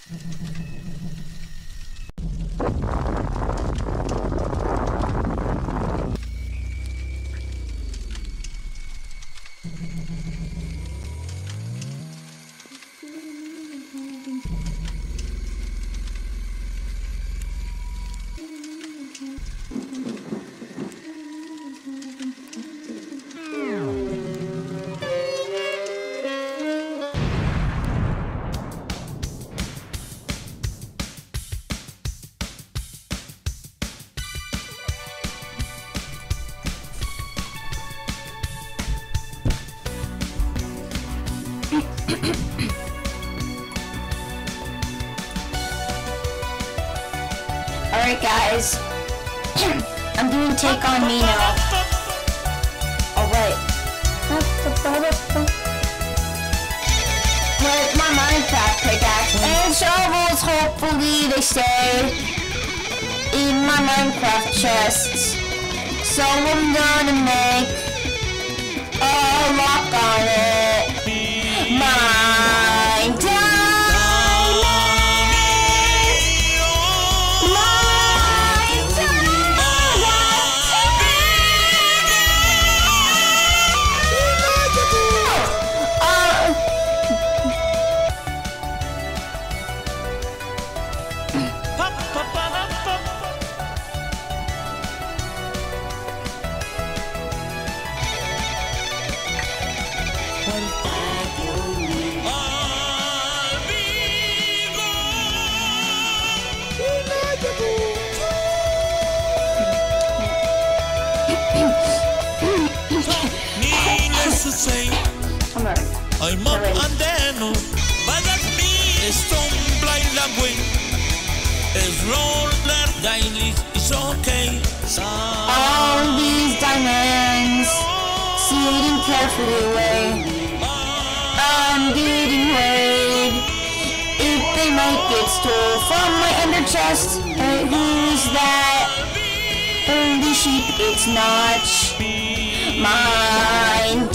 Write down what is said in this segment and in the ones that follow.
Alright guys, I'm doing Take On Me now. Alright. With my Minecraft pickaxe and shovels, hopefully they stay in my Minecraft chests. So I'm gonna make a lock on it. Mine Ay andeno, vaya mi estombla y la güey. Es roller daily, it's okay. All these diamonds, sitting carefully away. I'm getting worried if they might get stole from my ender chest. Who's that? The sheep, it's not mine.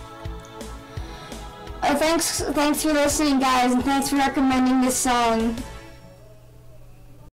Thanks for listening, guys, and thanks for recommending this song.